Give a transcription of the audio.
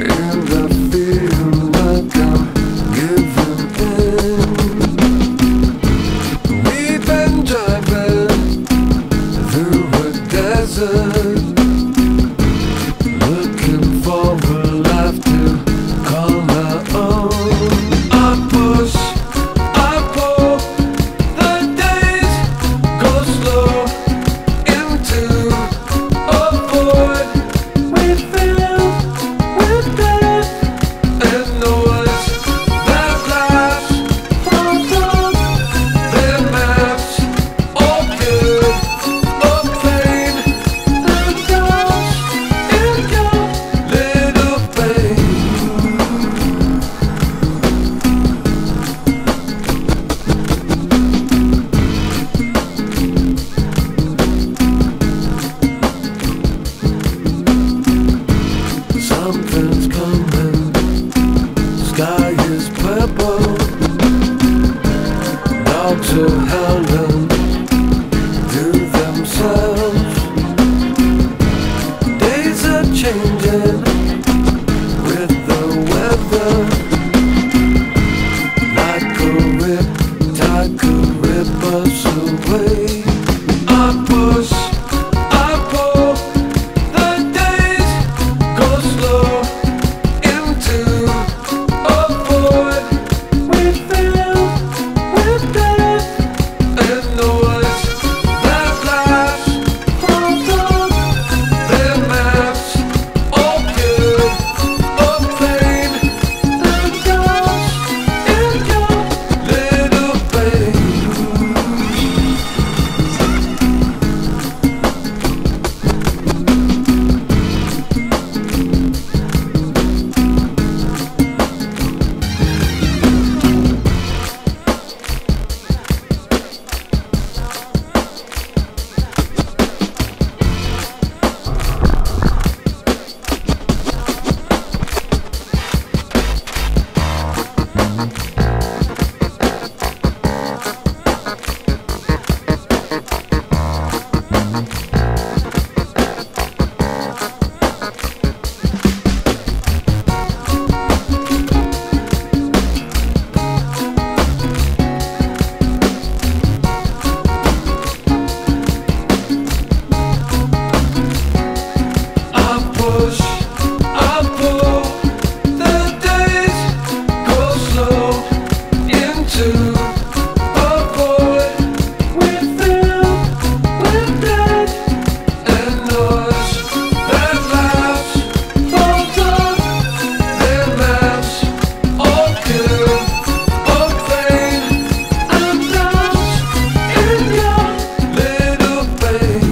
And I feel like I'm giving in. We've been driving through a desert, looking for a life to call our own. I push, I pull, the days go slow into a void. We fill with death and noise that flash from their maps, all good of pain and dust in your little pain. Something's coming, sky is purple, dogs are howling to themselves. Days are changing with the weather, like a rip tide could rip us away. I push, I pull, the days go slow into a void. We fill with death and noise that flash from their maps, all good of pain and dust in your little pain. I push, I pull, the days go slow into a void. We fill with death and noise that laughs from their maps, all good of pain and dust in your little pain.